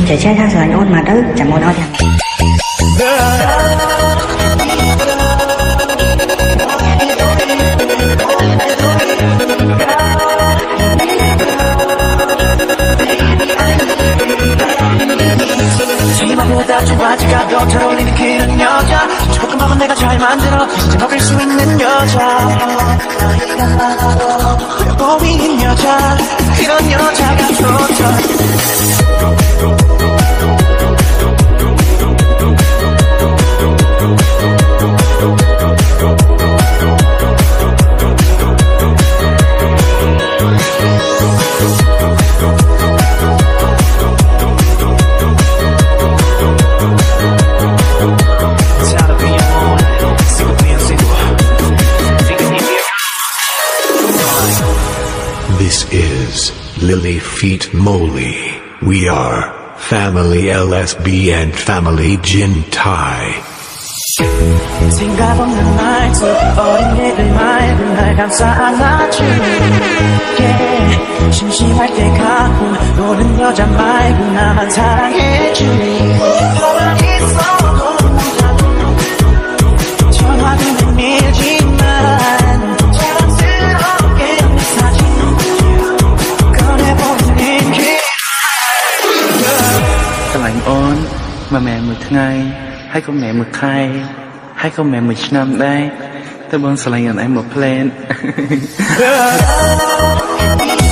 trẻ trai thang sờ anh ôn mà tới chẳng muốn nói gì 지금보다 좀 아직까지 더 잘 어울리는 그런 여자 조금만 내가 잘 만들어 이제 먹을 수 있는 여자 보이는 여자 그런 여자가 좋다 This is Lily Feet Moly. We are Family LSB and Family Jin Tai. 생각 없는 말투 어린애들 말고 날 감싸 안아주니 심심할 때 가끔 노는 여자 말고 나만 사랑해주니 가만히 있어도 전화는 밀지만 자랑스럽게 내 사진 꺼내보는 게 Lạnh ôn mà mẹ một ngày hay có mẹ một thai hay có mẹ một năm đây tôi muốn lạnh anh một plan